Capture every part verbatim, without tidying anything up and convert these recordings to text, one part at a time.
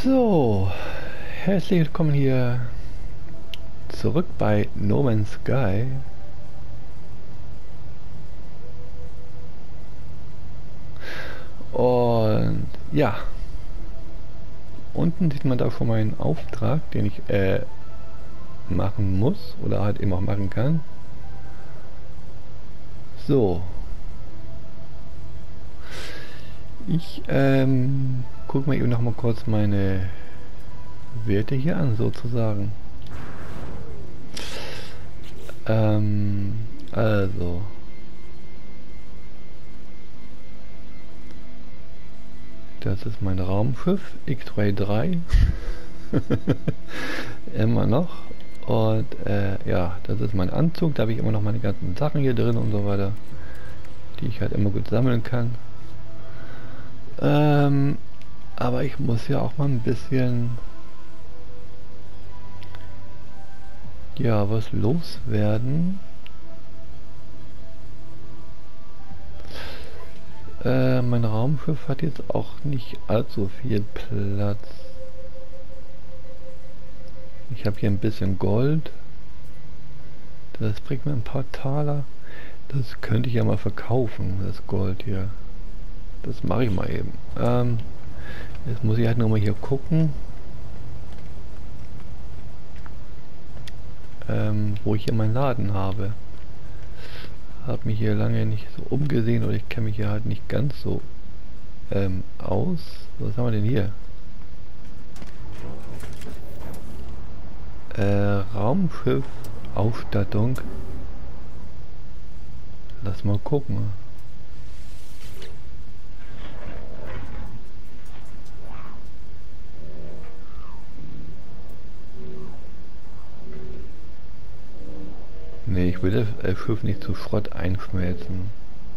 So, herzlich willkommen hier zurück bei No Man's Sky. Und ja, unten sieht man da schon meinen Auftrag, den ich äh, machen muss oder halt eben auch machen kann. So, ich ähm, gucke mal eben noch mal kurz meine Werte hier an, sozusagen. Ähm, also. Das ist mein Raumschiff X-Ray drei. Immer noch. Und äh, ja, das ist mein Anzug. Da habe ich immer noch meine ganzen Sachen hier drin und so weiter, die ich halt immer gut sammeln kann. Ähm, aber ich muss ja auch mal ein bisschen ja was loswerden. Äh, mein Raumschiff hat jetzt auch nicht allzu viel Platz. Ich habe hier ein bisschen Gold. Das bringt mir ein paar Taler. Das könnte ich ja mal verkaufen, das Gold hier. Das mache ich mal eben. Ähm, jetzt muss ich halt nur mal hier gucken, ähm, wo ich hier meinen Laden habe. Habe mich hier lange nicht so umgesehen oder ich kenne mich hier halt nicht ganz so ähm, aus. Was haben wir denn hier? Äh, Raumschiff, Ausstattung. Lass mal gucken. Nee, ich will das äh, Schiff nicht zu Schrott einschmelzen.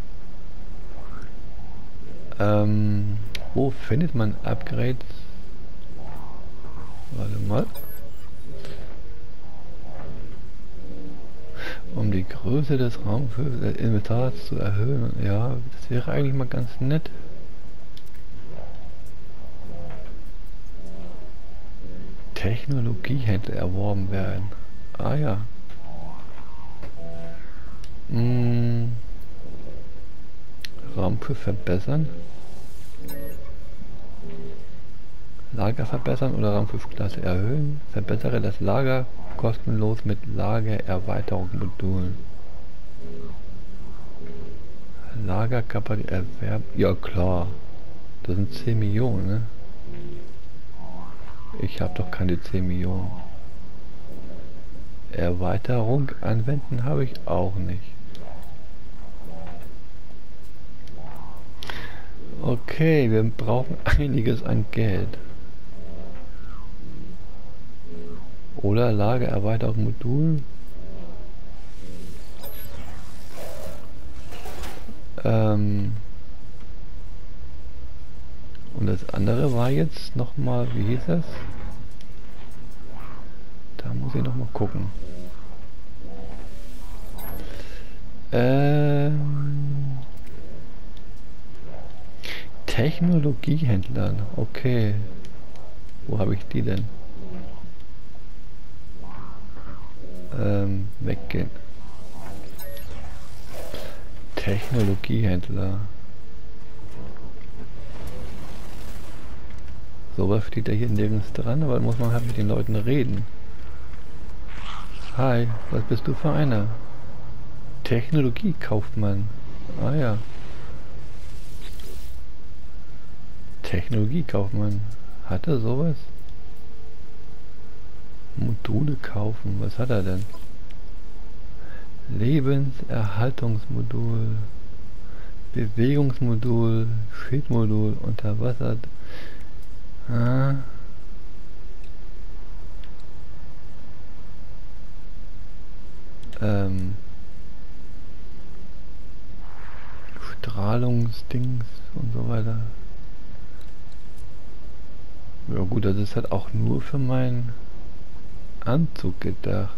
Ähm, wo findet man Upgrades? Warte mal. Um die Größe des Raumschiffs des Inventars zu erhöhen. Ja, das wäre eigentlich mal ganz nett. Technologiehändler erworben werden. Ah ja. Hm. Raumschiff verbessern. Lager verbessern oder Raumschiffklasse erhöhen. Verbessere das Lager kostenlos mit Lagererweiterungsmodulen. Lagerkapazität erwerben. Ja klar. Das sind zehn Millionen, ne? Ich habe doch keine zehn Millionen. Erweiterung anwenden habe ich auch nicht. Okay, wir brauchen einiges an Geld. Oder Lagererweiterungsmodul. Ähm Und das andere war jetzt nochmal, wie hieß das? Da muss ich nochmal gucken. Ähm Technologiehändler. Okay. Wo habe ich die denn? Ähm, weggehen. Technologiehändler. Sowas steht da hier nirgends dran, aber muss man halt mit den Leuten reden. Hi, was bist du für einer? Technologiekaufmann. Ah ja. Technologiekaufmann. Hat er sowas? Module kaufen. Was hat er denn? Lebenserhaltungsmodul. Bewegungsmodul. Schildmodul. Unterwasser. Ah. Ähm. Strahlungsdings und so weiter. Ja gut, das ist halt auch nur für meinen Anzug gedacht.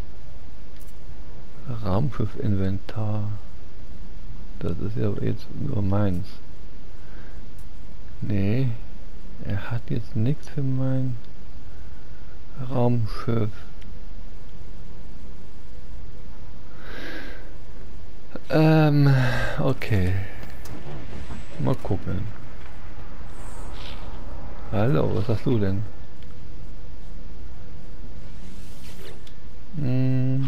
Raumschiff-Inventar. Das ist ja jetzt nur meins. Nee. Er hat jetzt nichts für mein Raumschiff. Ähm, okay. Mal gucken. Hallo, was hast du denn? Hm.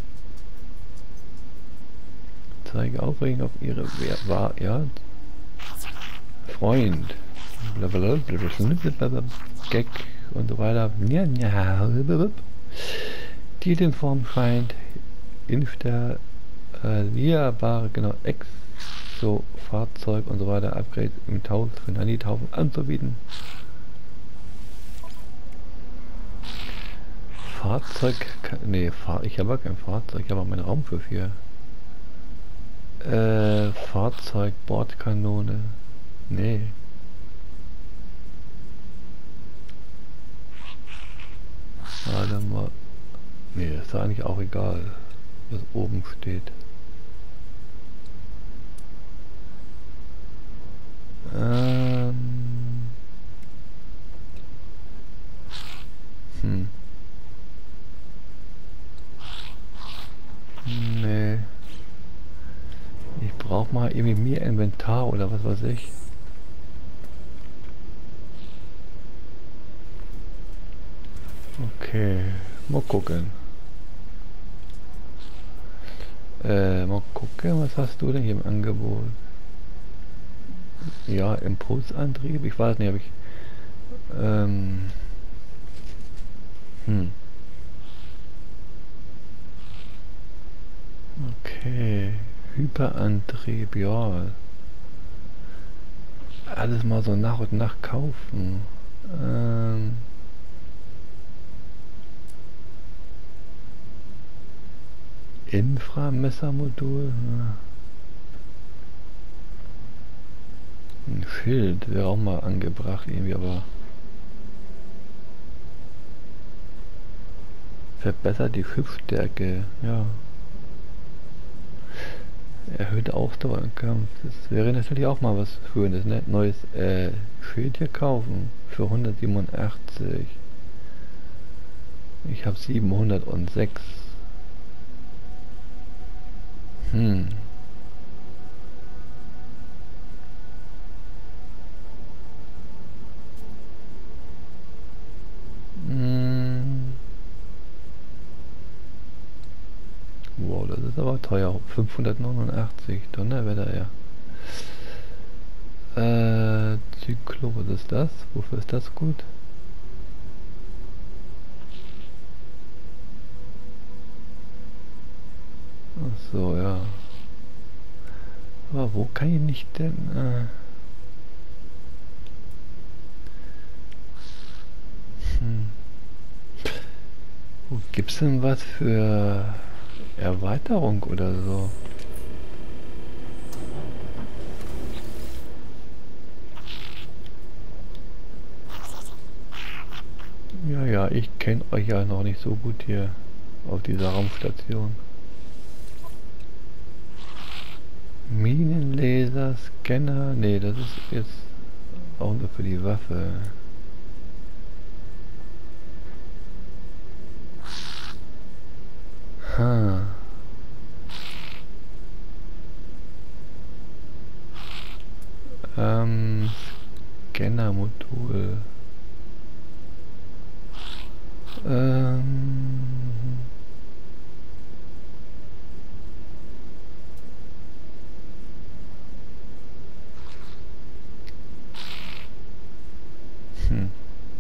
Zeige Aufregung auf ihre Wer war ja Freund. Blablabla, Gag und so weiter. Ja, ja. Die den Form scheint installierbare, genau, Exo-Fahrzeug und so weiter, Upgrade im Tausch für Nanitaufen anzubieten. Fahrzeug, nee, Fahr ich habe kein Fahrzeug, ich habe auch mein Raumschiff hier. Äh, Fahrzeug, Bordkanone, nee. Warte mal, nee, ist doch eigentlich auch egal, was oben steht. Ähm. Hm. Nee. Ich brauche mal irgendwie mehr Inventar oder was weiß ich. Okay, mal gucken. Äh, mal gucken, was hast du denn hier im Angebot? Ja, Impulsantrieb, ich weiß nicht, ob ich... Ähm... Hm. Okay, Hyperantrieb, ja. Alles mal so nach und nach kaufen. Ähm... Inframessermodul. Ein Schild wäre auch mal angebracht irgendwie, aber verbessert die Schiffsstärke, ja. Erhöhte Ausdauer im Kampf. Das wäre natürlich auch mal was Schönes, ne? Neues äh, Schild hier kaufen für hundertsiebenundachtzig. Ich habe siebenhundertsechs. Hm. Hm. Wow, das ist aber teuer. fünfhundertneunundachtzig. Donnerwetter, ja. Äh, Zyklo, was ist das? Wofür ist das gut? Ach so, ja. Aber wo kann ich nicht denn... Äh hm. Wo gibt's denn was für Erweiterung oder so? Ja, ja, ich kenne euch ja noch nicht so gut hier auf dieser Raumstation. Minenlaser, Scanner, nee, das ist jetzt auch nur für die Waffe. Ha. Ähm, Scannermodul. Ähm. Hm.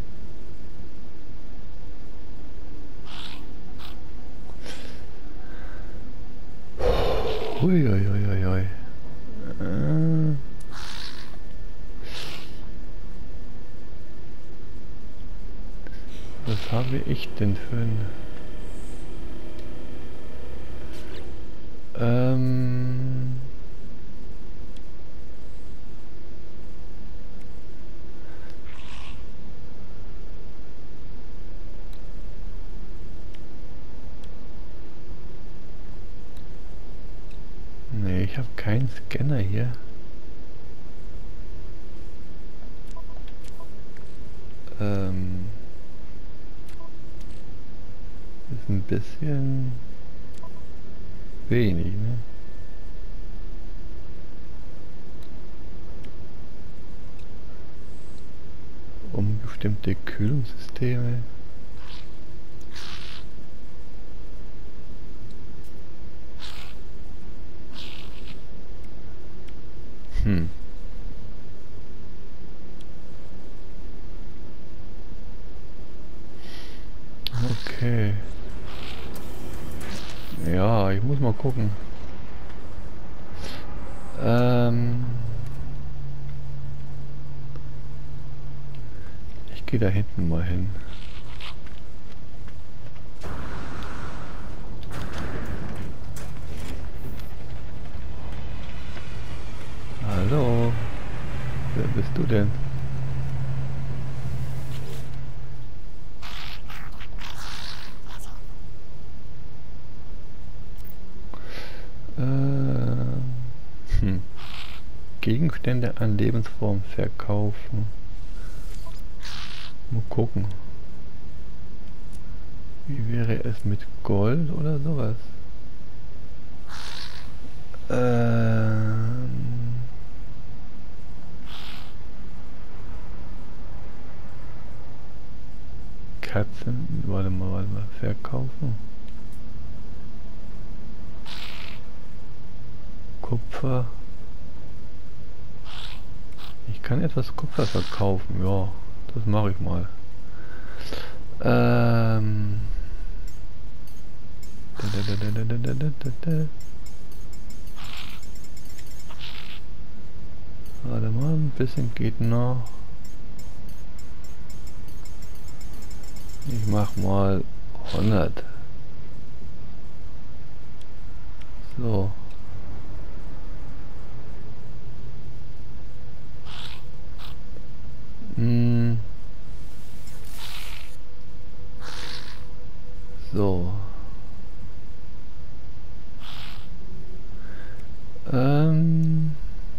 Huiuiuiui. Äh. Was habe ich denn für ein... Ähm... Nee, ich habe keinen Scanner hier. Ähm, ist ein bisschen wenig, ne? Um bestimmte Kühlungssysteme. Hm. Okay. Ja, ich muss mal gucken. Ähm, ich gehe da hinten mal hin. Hallo, wer bist du denn? Äh, hm. Gegenstände an Lebensform verkaufen. Mal gucken. Wie wäre es mit Gold oder sowas? Ähm, Katzen, warte mal, warte mal, verkaufen. Kupfer. Ich kann etwas Kupfer verkaufen, ja, das mache ich mal. Ähm. Da, da, da, da, da, da, da, da. Warte mal, ein bisschen geht noch. Ich mach mal hundert. So. Hm. So. Ähm.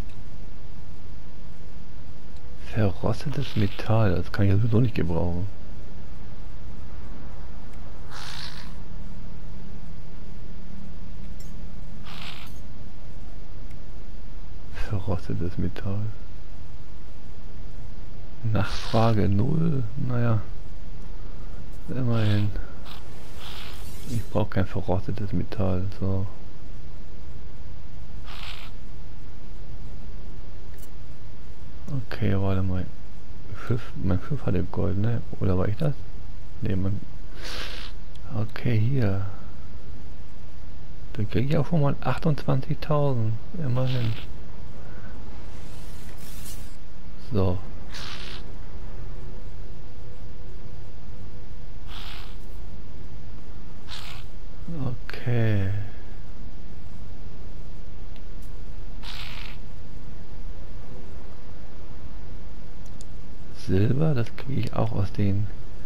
Verrostetes Metall, das kann ich sowieso nicht gebrauchen. Verrostetes Metall. Nachfrage null. Naja. Immerhin. Ich brauche kein verrostetes Metall. So. Okay, warte mal. Schiff, mein Schiff hatte Gold, ne? Oder war ich das? Ne, mein... Okay, hier. Da kriege ich auch schon mal achtundzwanzigtausend. Immerhin. So. Okay. Silber, das kriege ich auch aus den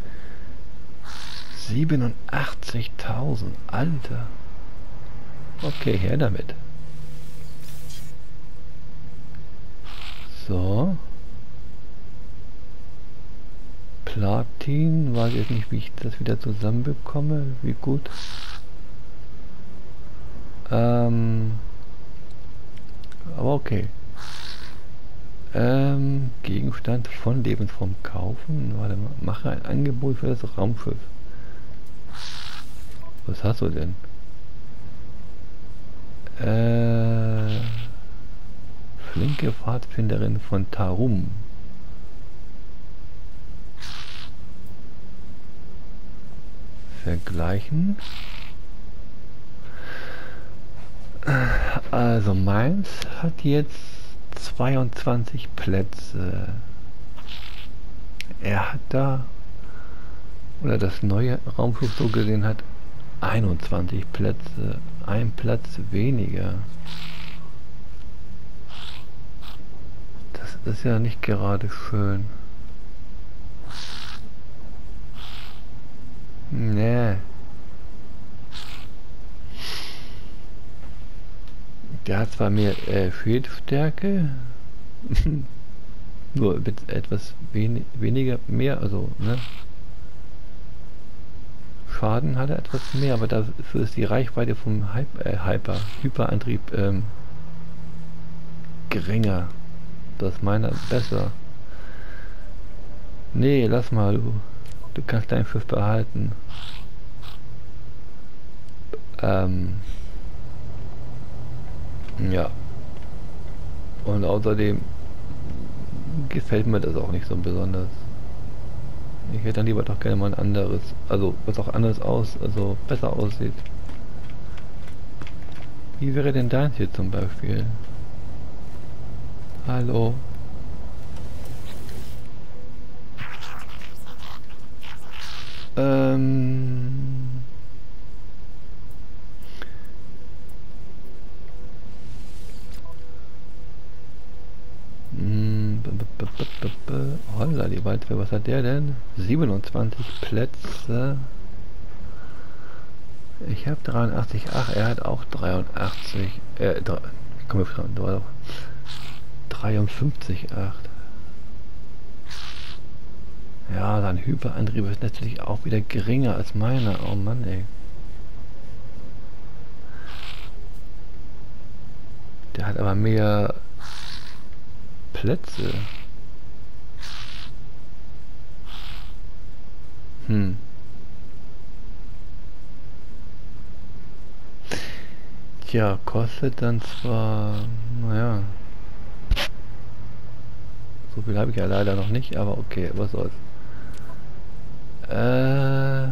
siebenundachtzigtausend. Alter. Okay, her damit. So. Platin, weiß jetzt nicht, wie ich das wieder zusammenbekomme. Wie gut. Ähm. Aber okay. Ähm, Gegenstand von Lebensform kaufen. Warte mal, mache ein Angebot für das Raumschiff. Was hast du denn? Äh, flinke Pfadfinderin von Tarum. Vergleichen. Also meins hat jetzt zweiundzwanzig Plätze. Er hat da, oder das neue Raumschiff so gesehen hat, einundzwanzig Plätze. Ein Platz weniger. Das ist ja nicht gerade schön. Nee. Der hat zwar mehr äh, Schildstärke, Nur mit etwas wen weniger, mehr, also, ne? Schaden hat er etwas mehr, aber dafür ist die Reichweite vom Hyper, äh, Hyper Hyperantrieb ähm, geringer. Das ist meiner besser. Nee, lass mal, du. Du kannst dein Schiff behalten. Ähm, ja. Und außerdem gefällt mir das auch nicht so besonders. Ich hätte dann lieber doch gerne mal ein anderes, also was auch anders aus, also besser aussieht. Wie wäre denn deins hier zum Beispiel? Hallo? Ähm... Holla, die Waldwehr, was hat der denn? siebenundzwanzig Plätze. Ich habe dreiundachtzig, ach, er hat auch dreiundachtzig, äh, ich komme schon, da war doch dreiundfünfzig, acht. Ja, sein Hyperantrieb ist natürlich auch wieder geringer als meiner, oh Mann, ey. Der hat aber mehr Plätze. Hm. Tja, kostet dann zwar, naja, so viel habe ich ja leider noch nicht, aber okay, was soll's. Äh,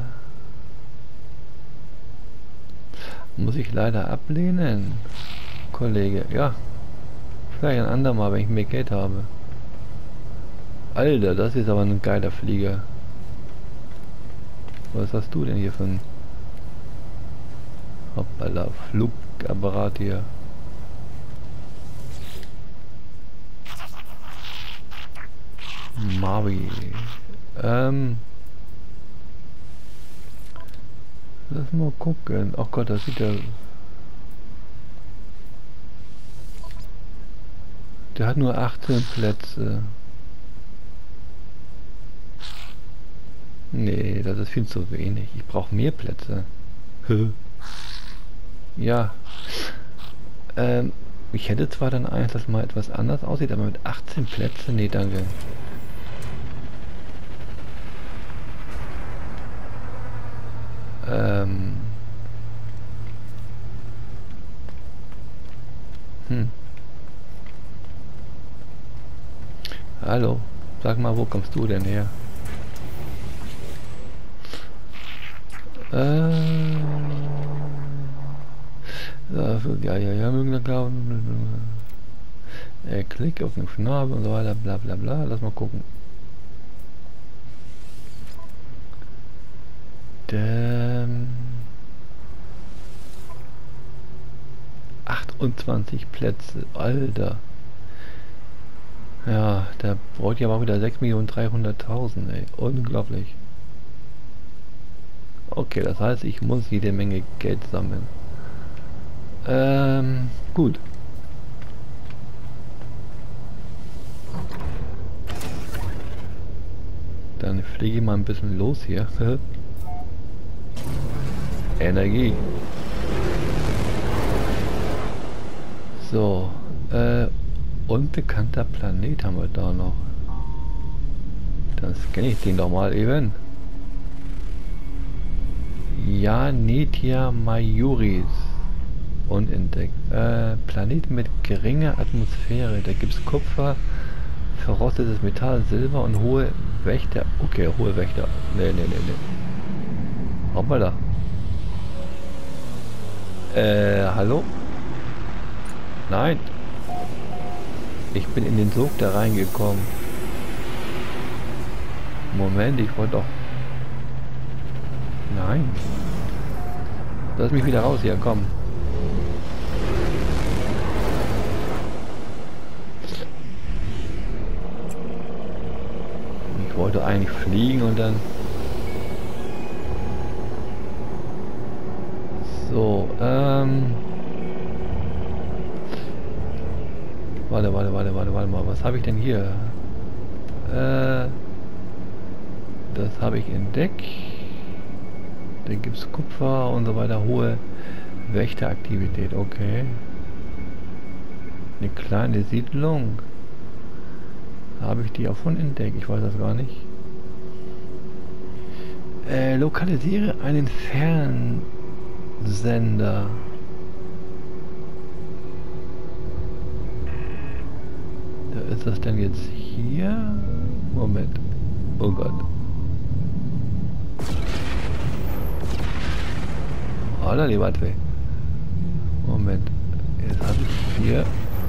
muss ich leider ablehnen, Kollege. Ja, vielleicht ein andermal, wenn ich mehr Geld habe. Alter, das ist aber ein geiler Flieger. Was hast du denn hier für ein Hoppala, Flugapparat hier? Mavi. Ähm. Lass mal gucken. Oh Gott, das sieht ja. Der hat nur achtzehn Plätze. Nee, das ist viel zu wenig. Ich brauche mehr Plätze. Ja. Ähm, ich hätte zwar dann eins, das mal etwas anders aussieht, aber mit achtzehn Plätzen, nee, danke. Ähm. Hm. Hallo, sag mal, wo kommst du denn her? Äh, ja, ja, ja, mögen wir glauben. Äh, Klick auf den Schnabel und so weiter, bla bla bla. Lass mal gucken. Ähm, achtundzwanzig Plätze, Alter. Ja, der braucht ja mal wieder sechs Millionen dreihunderttausend, ey. Unglaublich. Okay, das heißt, ich muss jede Menge Geld sammeln. Ähm, gut. Dann fliege ich mal ein bisschen los hier. Energie. So, äh, unbekannter Planet haben wir da noch. Dann scanne ich den doch mal eben. Janetia Majoris. Unentdeckt. Äh, Planet mit geringer Atmosphäre. Da gibt es Kupfer, verrostetes Metall, Silber und hohe Wächter. Okay, hohe Wächter. Nee, nee, nee, nee. Hoppala. Äh, hallo? Nein. Ich bin in den Sog da reingekommen. Moment, ich wollte doch... Nein. Lass mich wieder raus hier, komm. Ich wollte eigentlich fliegen und dann... So, ähm... Warte, warte, warte, warte, warte mal. Was habe ich denn hier? Äh, das habe ich entdeckt. Da gibt es Kupfer und so weiter. Hohe Wächteraktivität. Okay. Eine kleine Siedlung. Habe ich die auch schon entdeckt? Ich weiß das gar nicht. Äh, lokalisiere einen Fernsender. Da ist das denn jetzt hier? Moment. Oh Gott. Oder die warte. Moment. Jetzt habe ich hier.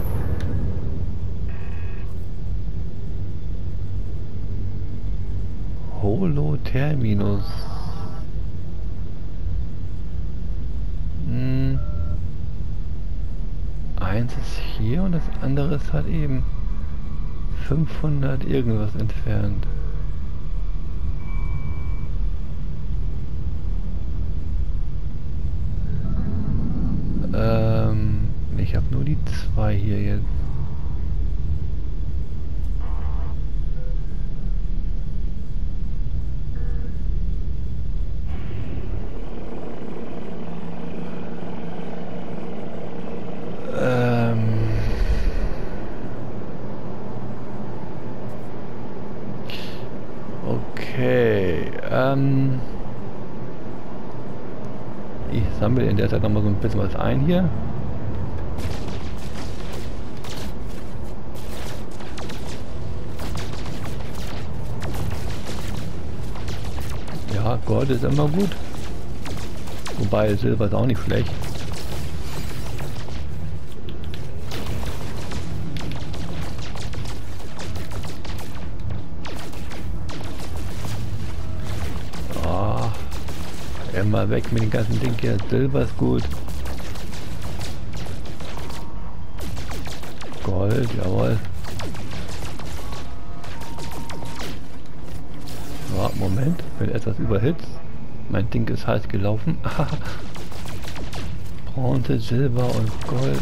Holo-Terminus. Hm. Eins ist hier und das andere ist halt eben fünfhundert irgendwas entfernt. Ähm, ich habe nur die zwei hier jetzt. Okay, ähm, ich sammle in der Zeit noch mal so ein bisschen was ein hier. Ja, Gold ist immer gut. Wobei Silber ist auch nicht schlecht. Mal weg mit dem ganzen Ding hier. Silber ist gut. Gold, jawohl. Ja, Moment, wenn etwas überhitzt. Mein Ding ist heiß gelaufen. Bronze, Silber und Gold.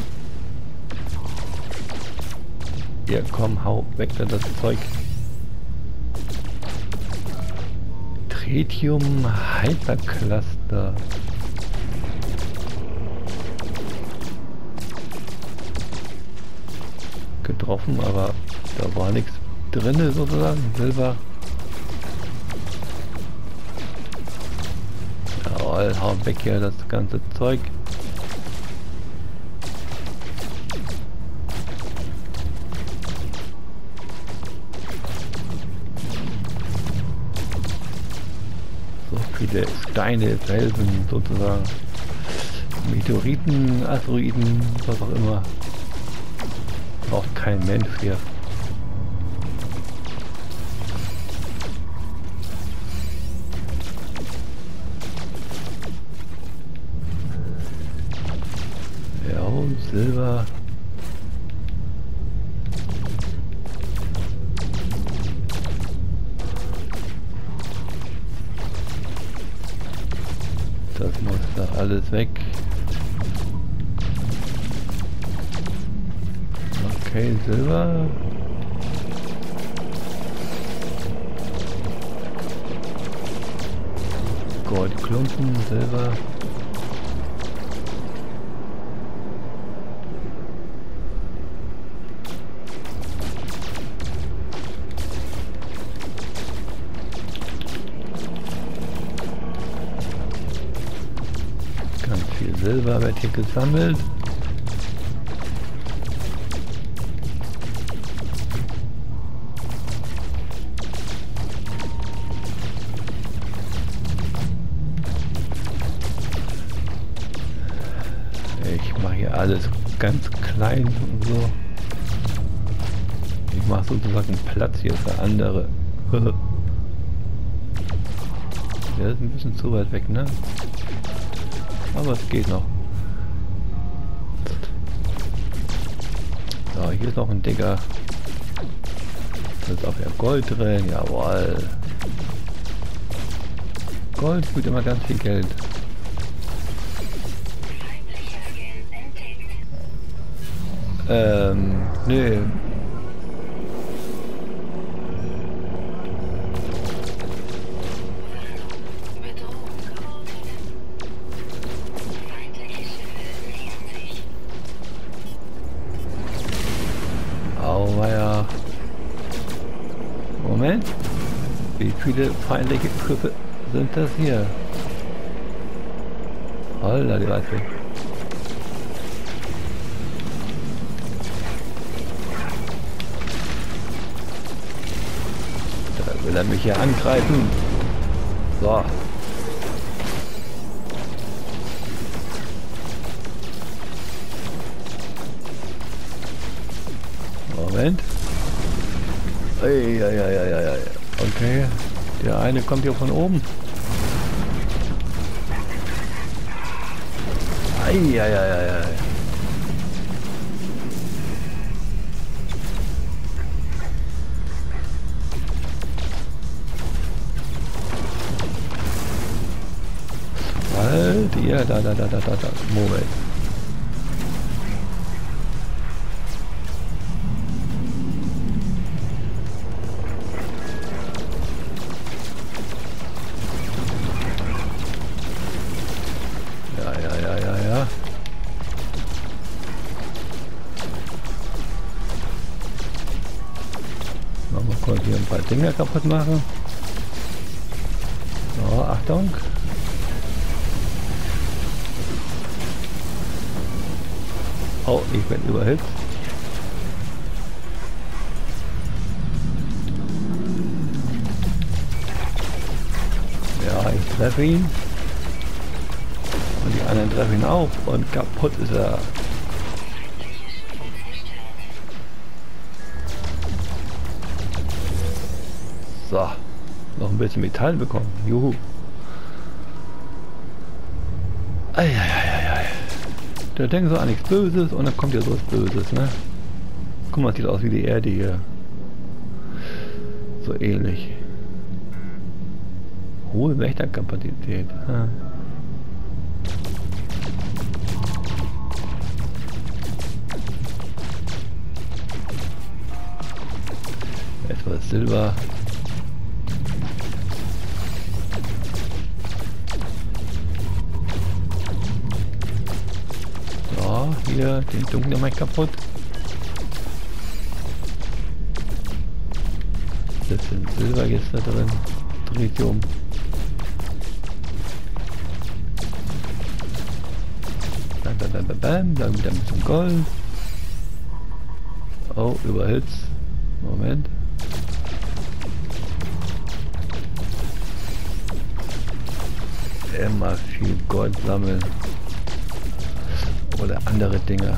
Hier, komm, hau weg da das Zeug. Tritium Hypercluster. Getroffen, aber da war nichts drin sozusagen. Silber. Jawohl, hau weg hier das ganze Zeug. Viele Steine, Felsen sozusagen, Meteoriten, Asteroiden, was auch immer. Braucht kein Mensch hier. Ja, und Silber. Das muss da alles weg. Okay, Silber. Goldklumpen, Silber. Silber wird hier gesammelt. Ich mache hier alles ganz klein und so. Ich mache sozusagen Platz hier für andere. Der ist ein bisschen zu weit weg, ne? Aber es geht noch. So, hier ist noch ein Digger. Da ist auch wieder Gold drin, jawohl. Gold spielt immer ganz viel Geld. Ähm, nee. Moment. Wie viele feindliche Schiffe sind das hier? Holla, die Waldfee. Da will er mich hier angreifen. So. Moment. Eieieiei. Okay. Der eine kommt hier von oben. Eieieiei. Halt, ja, da, da, da, da, da, da. Moment. Hier ein paar Dinger kaputt machen. So, Achtung. Oh, ich bin überhitzt. Ja, ich treffe ihn. Und die anderen treffen ihn auch. Und kaputt ist er. So, noch ein bisschen Metall bekommen. Juhu. Eieieiei. Der denkt so an nichts Böses und dann kommt ja so was Böses, ne? Guck mal, sieht aus wie die Erde hier. So ähnlich. Hohe Wächterkapazität. Ja. Etwas Silber. Hier, den dunklen mache ich kaputt. Bisschen Silber jetzt da drin. Tritium. Bam, bam, bam, bam, bam. Dann wieder ein bisschen Gold. Oh, überhitzt. Moment. Immer viel Gold sammeln. Oder andere Dinge.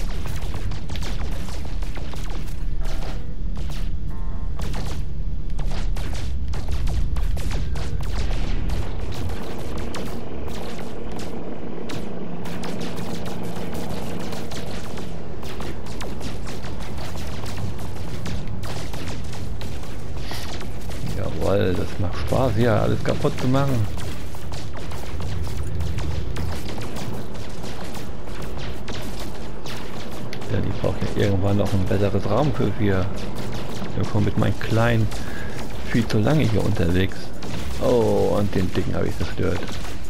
Jawohl, das macht Spaß hier, alles kaputt zu machen. Ja, die braucht ja irgendwann noch ein besseres Raumschiff hier. Ich komme mit meinem Kleinen viel zu lange hier unterwegs. Oh, und den Dicken habe ich zerstört.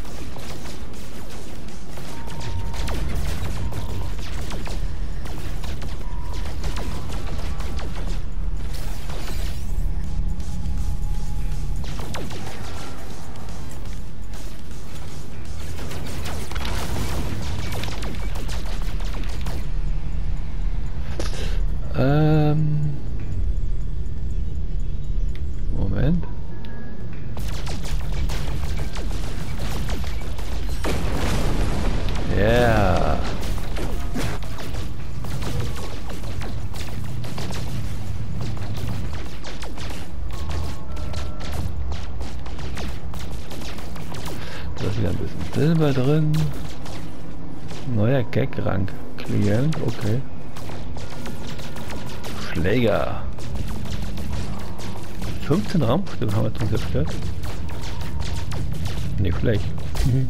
Ähm. Moment. Ja. Yeah. Da ist wieder ein bisschen Silber drin. Neuer Gag-Rang. Klient, okay. Schläger. fünfzehn Raumschiffe haben wir schon zerstört. Nicht schlecht. Mhm.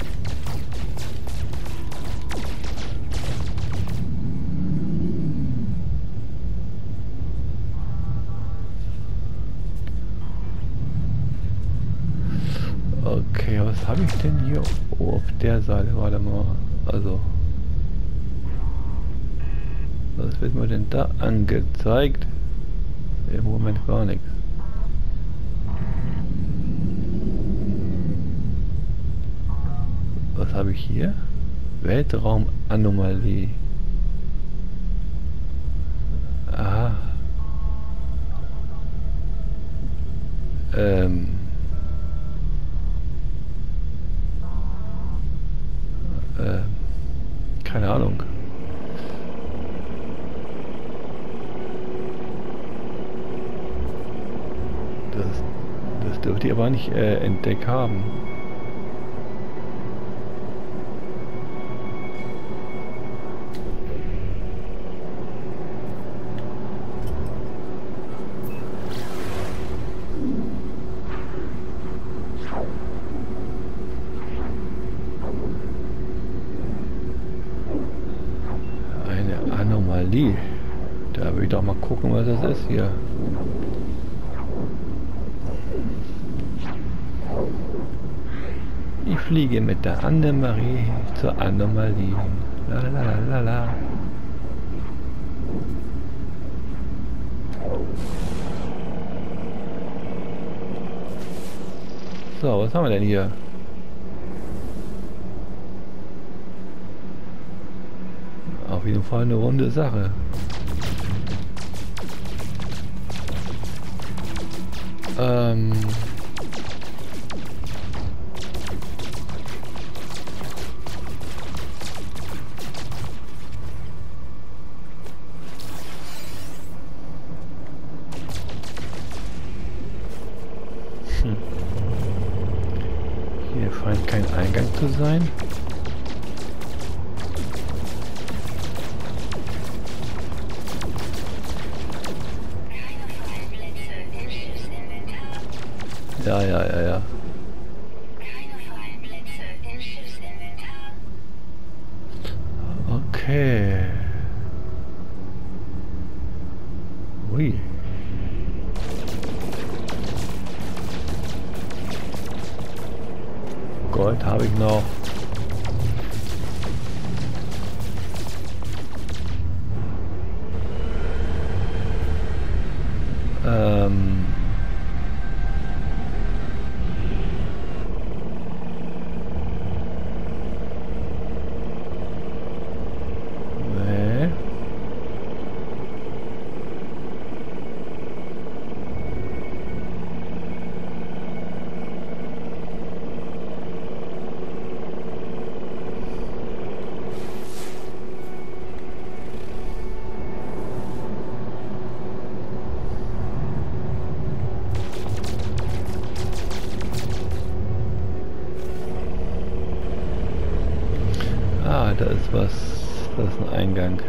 Okay, was habe ich denn hier? Oh, auf der Seite, warte mal. Also. Was wird mir denn da angezeigt? Im Moment gar nichts. Was habe ich hier? Weltraumanomalie. Aha. Ähm. Äh, keine Ahnung. Das, das dürfte ich aber nicht äh, entdeckt haben. Eine Anomalie. Da will ich doch mal gucken, was das ist hier. Ich fliege mit der Annemarie zur Anomalie. La la la la la. So, was haben wir denn hier? Auf jeden Fall eine runde Sache. Ähm... Hier scheint kein Eingang zu sein. Ja, ja, ja, ja. Okay. Ui. Gold habe ich noch. Ähm. Nee. Ah, da ist was. Da ist ein Eingang.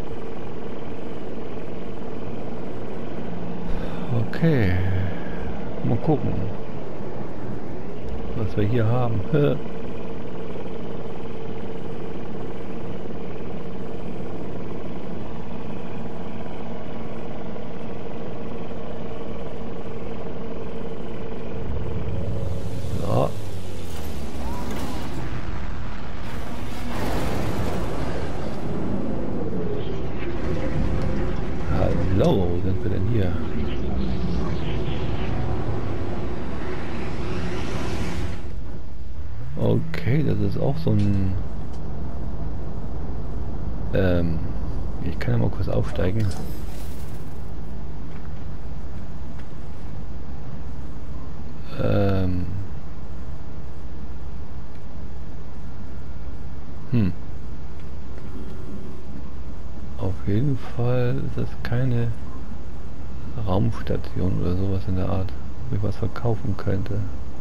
Okay. Mal gucken, was wir hier haben. So. Hallo, wo sind wir denn hier? Okay, das ist auch so ein... Ähm, ich kann ja mal kurz aufsteigen. Ähm... Hm. Auf jeden Fall ist das keine Raumstation oder sowas in der Art, wo ich was verkaufen könnte.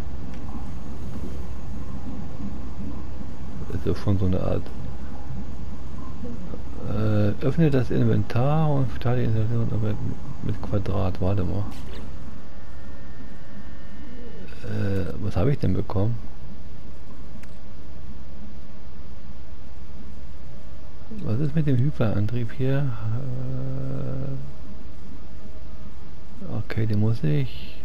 Das ist schon so eine Art. Äh, öffne das Inventar und starte die Installation mit, mit Quadrat. Warte mal. Äh, was habe ich denn bekommen? Was ist mit dem Hyperantrieb hier? Äh, okay, den muss ich.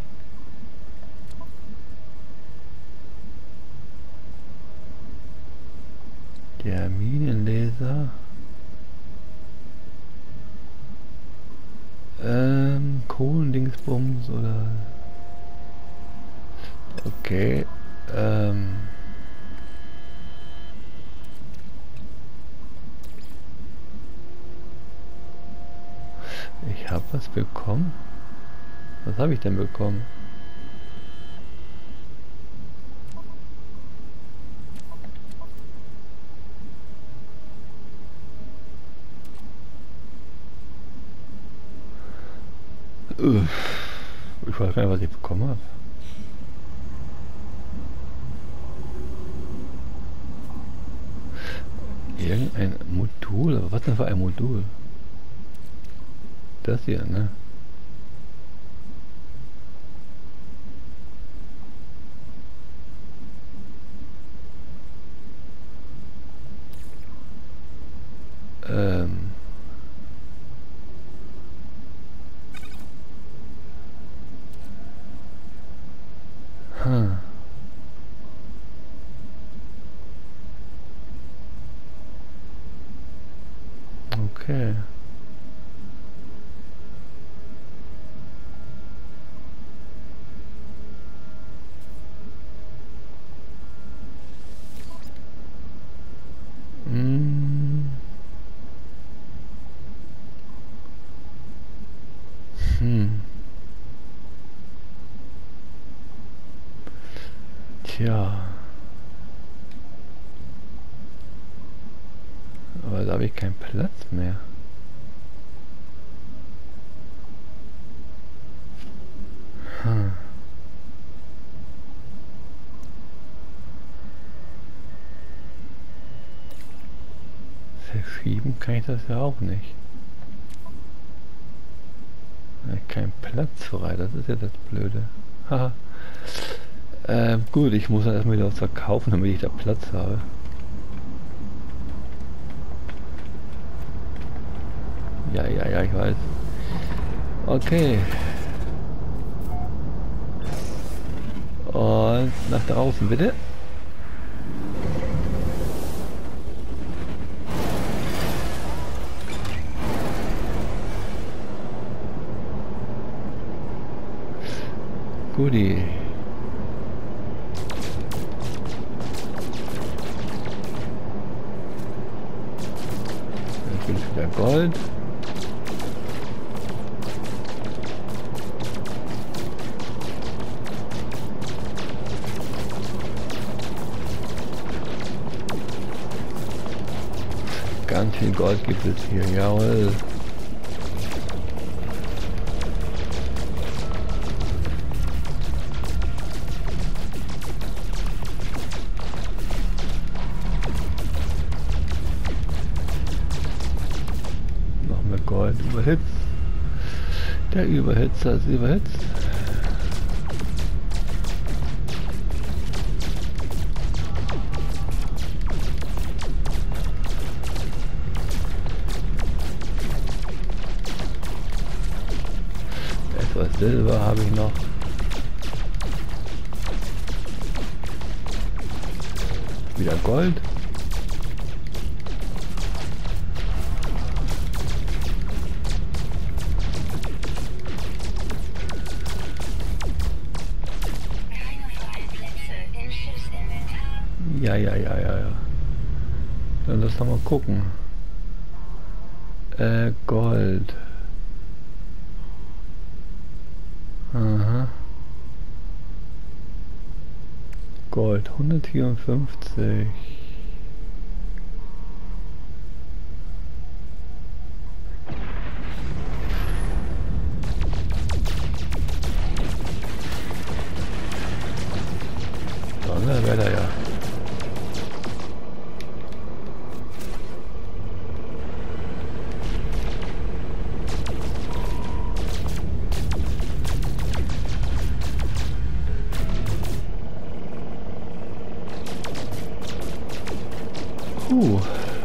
Der Minenlaser. Ähm, Kohlendingsbums oder... Okay, ähm... Ich habe was bekommen. Was habe ich denn bekommen? Uff. Ich weiß gar nicht, was ich bekommen habe. Irgendein Modul. Was denn für ein Modul? Das hier, ne? Ähm. Hm. Okay. Hm. Hm. Tja. Aber da habe ich keinen Platz mehr. Hm. Verschieben kann ich das ja auch nicht. Kein Platz frei, das ist ja das Blöde. Haha. ähm, gut, ich muss dann erstmal wieder was verkaufen, damit ich da Platz habe. Ja, ja, ja, ich weiß. Okay. Und nach draußen, bitte. Guti. Dann gibt es wieder Gold. Ganz viel Gold gibt es hier, jawohl. Gold überhitzt. Der Überhitzer ist überhitzt. Etwas Silber habe ich noch. Wieder Gold. Ja, ja, ja, ja, ja. Dann lass doch mal gucken. Äh, Gold. Aha. Gold, hundertvierundfünfzig. Donnerwetter, ja. Uh.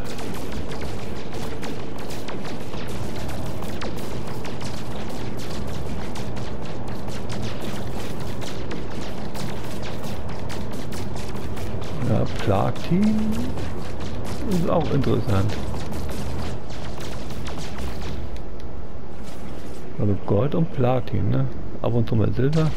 Ja, Platin ist auch interessant. Also Gold und Platin, ne? Ab und zu mal Silber.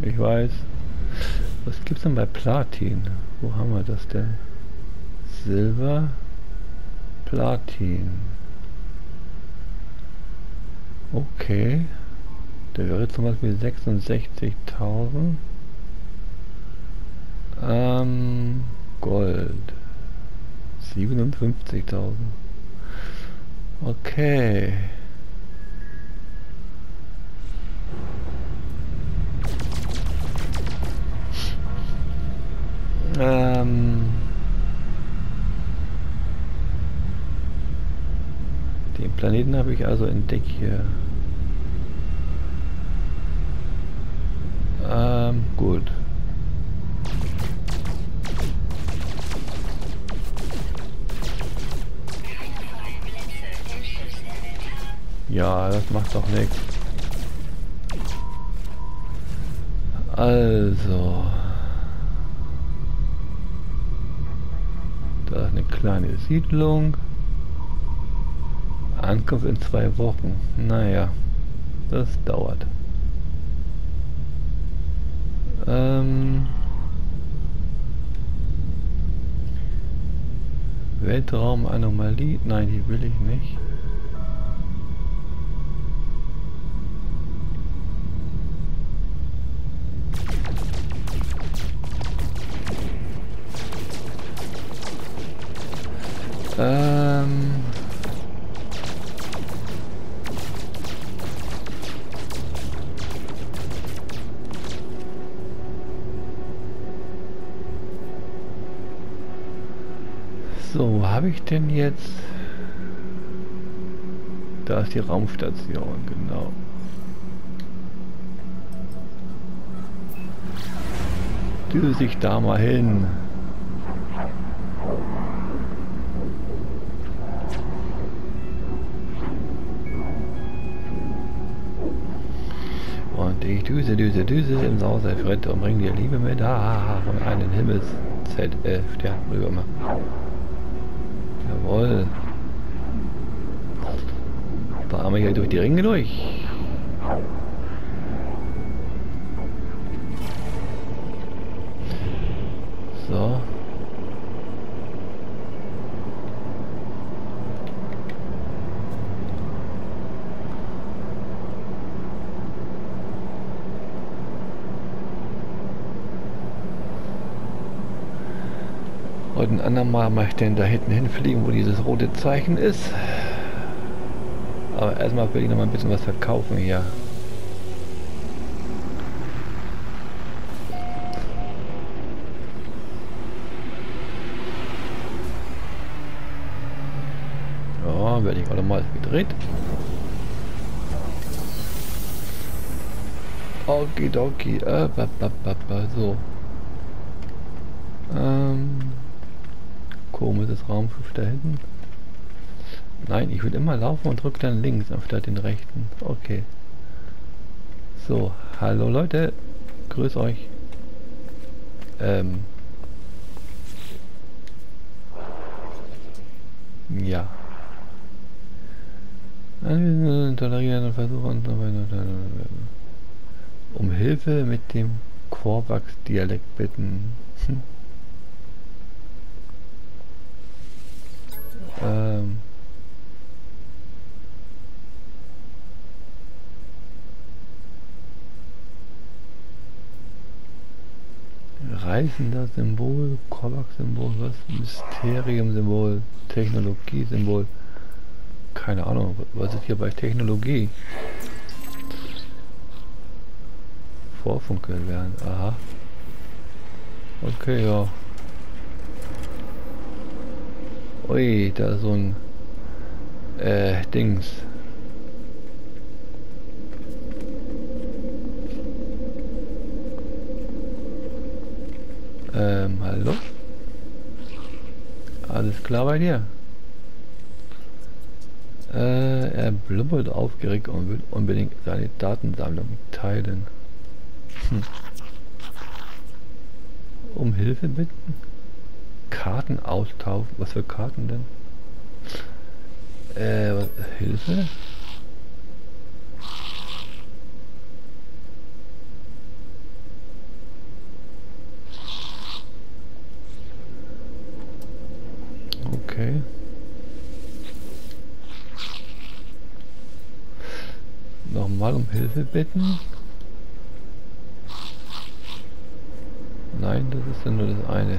Ich weiß. Was gibt's denn bei Platin? Wo haben wir das denn? Silber, Platin. Okay. Der wäre zum Beispiel sechsundsechzigtausend. Ähm, Gold. siebenundfünfzigtausend. Okay. Ähm, den Planeten habe ich also entdeckt hier. Ähm, gut. Ja, das macht doch nichts. Also. Da ist eine kleine Siedlung. Ankunft in zwei Wochen. Naja, das dauert. Ähm, Weltraumanomalie? Nein, die will ich nicht. Ähm, so, wo habe ich denn jetzt? Da ist die Raumstation, genau. Düse ich da mal hin. Und ich düse, düse, düse im Sauser Fred und bring dir Liebe mit. Ah, von einem Himmels Z F Stern rüber mal. Jawohl. Fahren wir hier durch die Ringe durch. So. Und ein andermal mache ich den da hinten hinfliegen, wo dieses rote Zeichen ist. Aber erstmal will ich noch mal ein bisschen was verkaufen hier. Ja, werde ich alle mal gedreht. Okidoki, äh, ba, ba, ba, ba, so. Ähm, komisches Raumschiff da hinten. Nein, ich will immer laufen und drücke dann links anstatt den rechten. Okay. So, hallo Leute. Grüß euch. Ähm. Ja. Tolerieren und versuchen um Hilfe mit dem Korvax-Dialekt bitten. Hm. ähm. Reisender Symbol, Korvax-Symbol, was? Mysterium-Symbol, Technologie-Symbol. Keine Ahnung, was ist hier bei Technologie? Vorfunkeln werden, aha. Okay, ja. Ui, da ist so ein äh, Dings. Ähm, hallo? Alles klar bei dir? Äh, er blubbert aufgeregt und will unbedingt seine Datensammlung teilen. Hm. Um Hilfe bitten? Karten austauschen? Was für Karten denn? Äh, was, Hilfe? nochmal um Hilfe bitten? Nein, das ist ja nur das eine.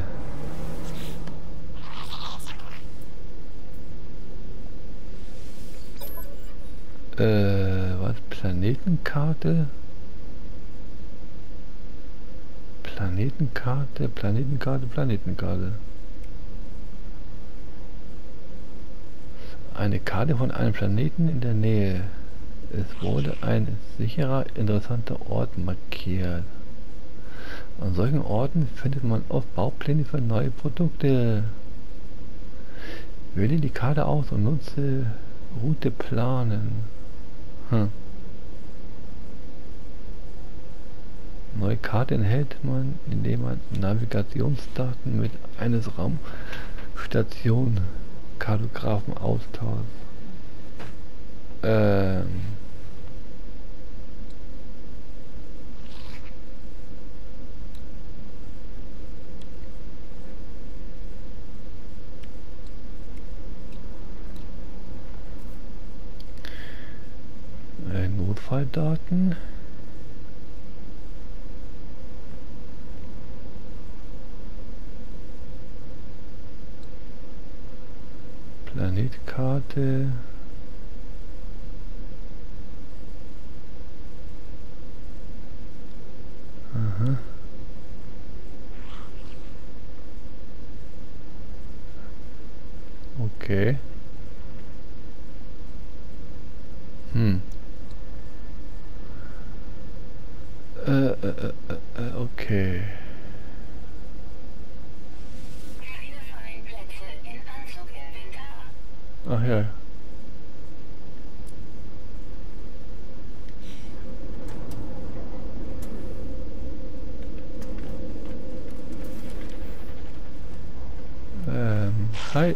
Äh, was? Planetenkarte? Planetenkarte, Planetenkarte, Planetenkarte. Eine Karte von einem Planeten in der Nähe. Es wurde ein sicherer, interessanter Ort markiert. An solchen Orten findet man oft Baupläne für neue Produkte. Wähle die Karte aus und nutze Route planen. Hm. Neue Karte enthält man, indem man Navigationsdaten mit eines Raumstation Kartographen austauscht. Ähm. Äh, Notfalldaten. Planetkarte. Aha. Okay. Hm. Äh, äh, äh, äh, okay. Ach ja. Ähm, hi.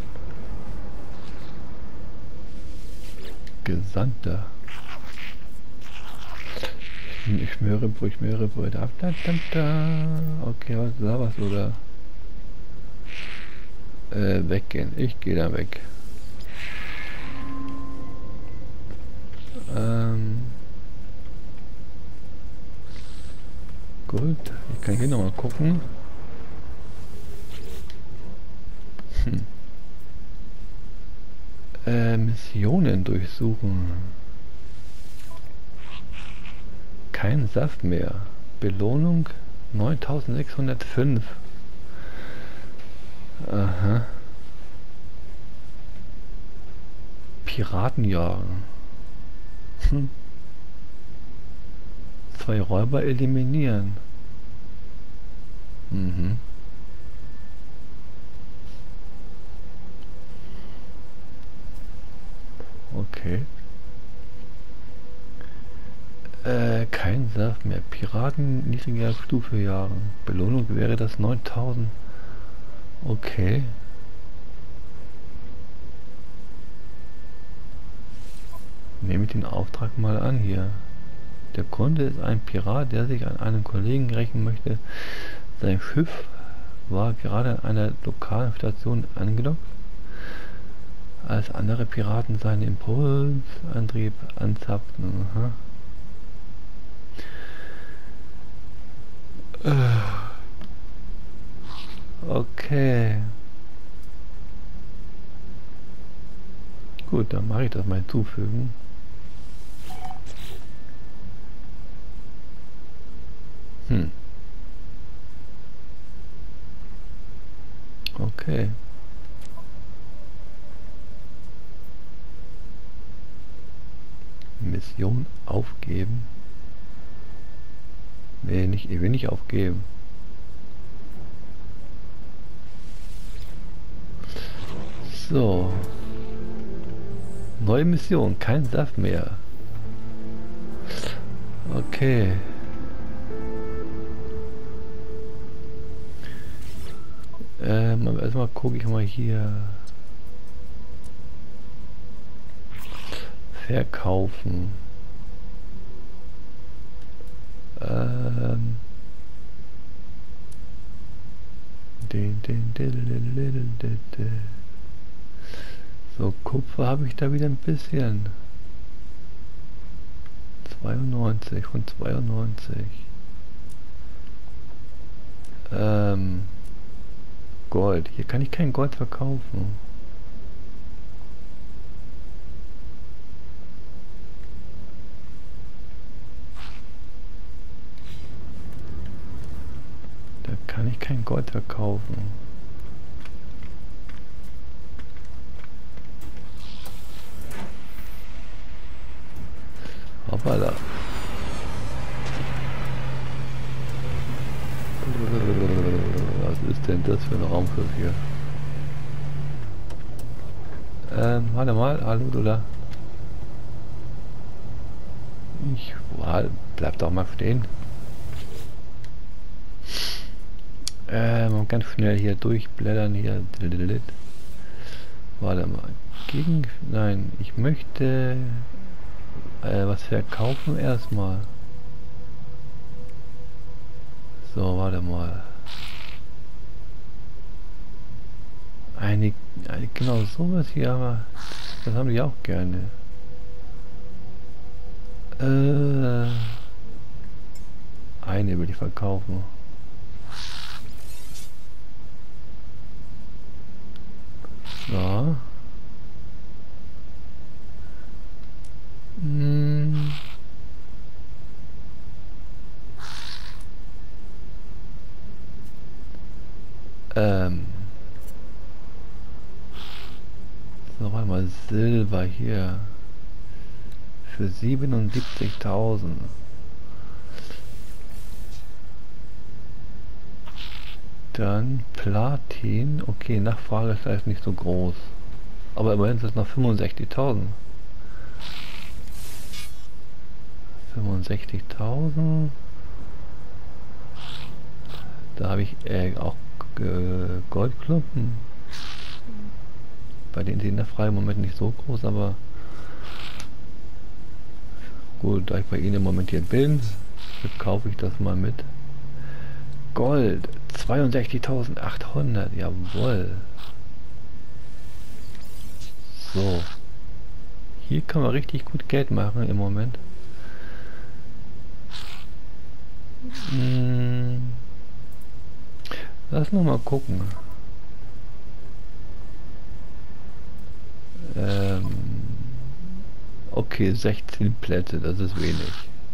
Gesandter. Ich schmöre, ich schmöre, Brüder ab. Da, da, da. Okay, was ist da was, oder? Äh, weggehen. Ich gehe da weg. Ähm. Gut. Ich kann hier nochmal gucken. Hm. Äh, Missionen durchsuchen. Kein Saft mehr. Belohnung neuntausendsechshundertfünf. Aha. Piraten jagen. Hm. Zwei Räuber eliminieren. Mhm. Okay. Äh, kein Saft mehr. Piraten niedriger Stufe jagen. Belohnung wäre das neuntausend. Okay. Nehme ich den Auftrag mal an hier. Der Kunde ist ein Pirat, der sich an einen Kollegen rächen möchte. Sein Schiff war gerade an einer lokalen Station angedockt, als andere Piraten seinen Impulsantrieb anzapften. Aha. Okay. Gut, dann mache ich das mal hinzufügen. Hm. Okay. Mission aufgeben. Nee, nicht, ich will nicht aufgeben. So. Neue Mission, kein Saft mehr. Okay. Ähm, erstmal gucke ich mal hier. Verkaufen. Ähm. Den, den, den, den, den, den, den. So, Kupfer habe ich da wieder ein bisschen. zweiundneunzig von zweiundneunzig. Ähm, Gold. Hier kann ich kein Gold verkaufen. Da kann ich kein Gold verkaufen. Hoppala. Was ist denn das für ein Raumschiff hier? Ähm, warte mal, hallo, oder? Ich, halt, bleib doch mal stehen. Ähm, ganz schnell hier durchblättern, hier. Warte mal. Gegen, nein, ich möchte äh, was verkaufen erstmal. So, warte mal. Eine, eine genau sowas hier, aber das haben die auch gerne. Äh, eine will ich verkaufen. So. Hm. Ähm. So, warte mal, Silber hier. Für siebenundsiebzigtausend. Dann Platin. Okay, Nachfrage ist vielleicht nicht so groß. Aber immerhin sind es noch fünfundsechzigtausend. fünfundsechzigtausend. Da habe ich äh, auch äh, Goldklumpen. Bei denen sind der Frage im Moment nicht so groß, aber gut, da ich bei Ihnen im Moment hier bin, kaufe ich das mal mit. Gold, zweiundsechzigtausendachthundert, jawohl. So. Hier kann man richtig gut Geld machen im Moment. Hm. Lass noch mal gucken. Ähm. Okay, sechzehn Plätze, das ist wenig.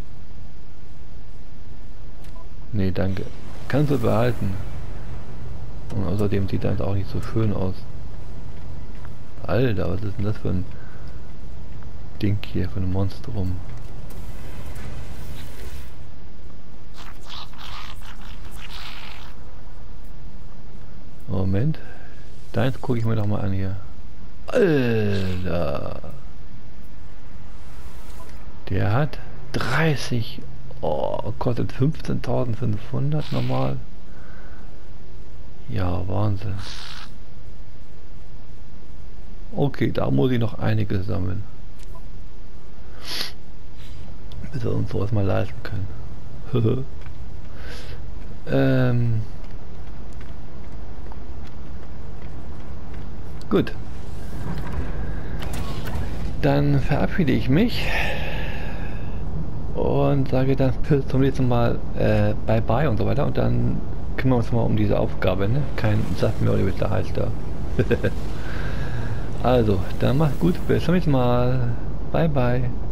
Nee, danke. Kannst du behalten. Und außerdem sieht das auch nicht so schön aus. Alter, was ist denn das für ein Ding hier, für ein Monstrum? Moment. Deins gucke ich mir doch mal an hier. Alter. Der hat dreißig. Oh, kostet fünfzehntausendfünfhundert normal. Ja, Wahnsinn. Okay, da muss ich noch einiges sammeln. Bis wir uns sowas mal leisten können. ähm. Gut. Dann verabschiede ich mich und sage dann bis zum nächsten Mal äh, bye bye und so weiter, und dann kümmern wir uns mal um diese Aufgabe, ne? Kein Sag mir, wie der heißt da. Also, dann macht's gut, bis zum nächsten Mal. Bye bye.